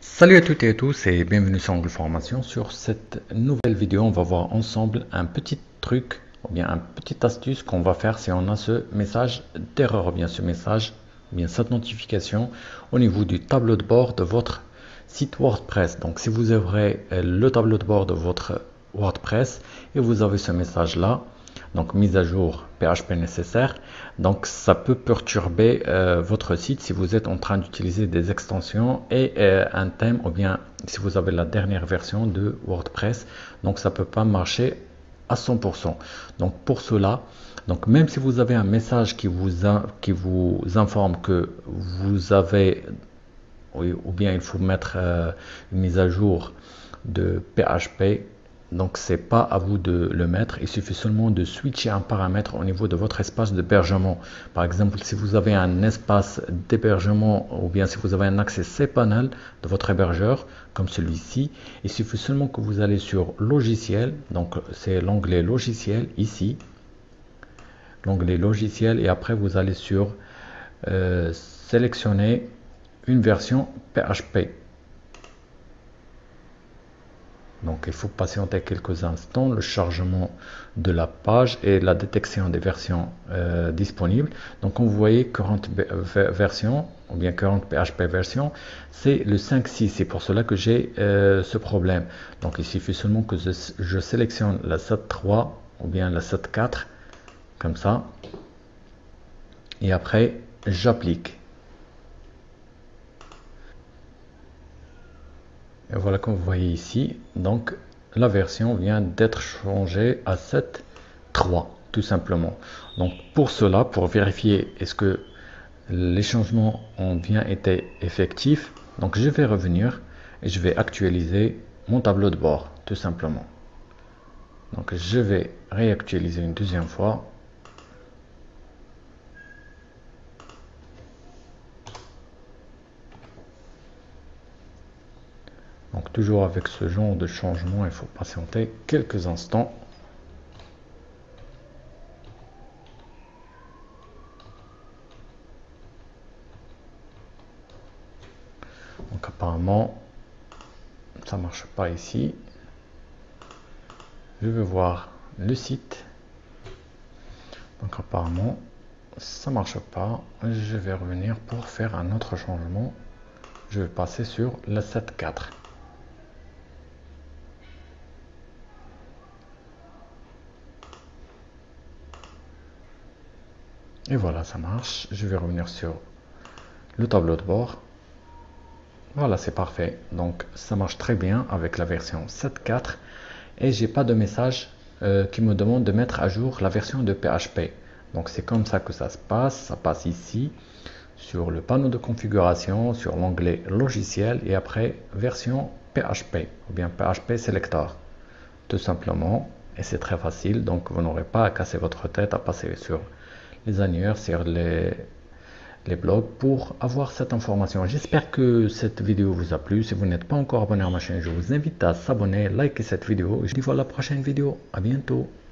Salut à toutes et à tous et bienvenue sur Angle Formation. Sur cette nouvelle vidéo, on va voir ensemble un petit truc ou bien un petite astuce qu'on va faire si on a ce message d'erreur ou bien ce message ou bien cette notification au niveau du tableau de bord de votre site WordPress. Donc si vous ouvrez le tableau de bord de votre WordPress et vous avez ce message là, donc mise à jour PHP nécessaire, donc ça peut perturber votre site si vous êtes en train d'utiliser des extensions et un thème, ou bien si vous avez la dernière version de WordPress, donc ça peut pas marcher à 100%. Donc pour cela, donc même si vous avez un message qui vous informe que vous avez, ou bien il faut mettre une mise à jour de PHP, donc c'est pas à vous de le mettre, il suffit seulement de switcher un paramètre au niveau de votre espace d'hébergement. Par exemple, si vous avez un espace d'hébergement ou bien si vous avez un accès cPanel de votre hébergeur comme celui-ci, il suffit seulement que vous allez sur logiciel, donc c'est l'onglet logiciel ici, l'onglet logiciel, et après vous allez sur sélectionner une version PHP. Donc il faut patienter quelques instants, le chargement de la page et la détection des versions disponibles. Donc comme vous voyez, 40 versions ou bien 40 PHP versions, c'est le 5.6. C'est pour cela que j'ai ce problème. Donc il suffit seulement que je sélectionne la 7.3 ou bien la 7.4 comme ça. Et après, j'applique. Et voilà, comme vous voyez ici, donc la version vient d'être changée à 7.3 tout simplement. Donc pour cela, pour vérifier est-ce que les changements ont bien été effectifs, donc je vais revenir et je vais actualiser mon tableau de bord tout simplement. Donc je vais réactualiser une deuxième fois. Donc toujours avec ce genre de changement, il faut patienter quelques instants. Donc apparemment, ça marche pas ici. Je vais voir le site. Donc apparemment, ça marche pas. Je vais revenir pour faire un autre changement. Je vais passer sur la 7.4. Et voilà, ça marche. Je vais revenir sur le tableau de bord. Voilà, c'est parfait. Donc ça marche très bien avec la version 7.4 et j'ai pas de message qui me demande de mettre à jour la version de PHP. Donc c'est comme ça que ça se passe. Ça passe ici sur le panneau de configuration, sur l'onglet logiciel et après version PHP ou bien PHP Selector tout simplement. Et c'est très facile, donc vous n'aurez pas à casser votre tête à passer sur les annuaires, sur les blogs pour avoir cette information. J'espère que cette vidéo vous a plu. Si vous n'êtes pas encore abonné à ma chaîne, je vous invite à s'abonner, liker cette vidéo. Je vous dis à la prochaine vidéo. À bientôt.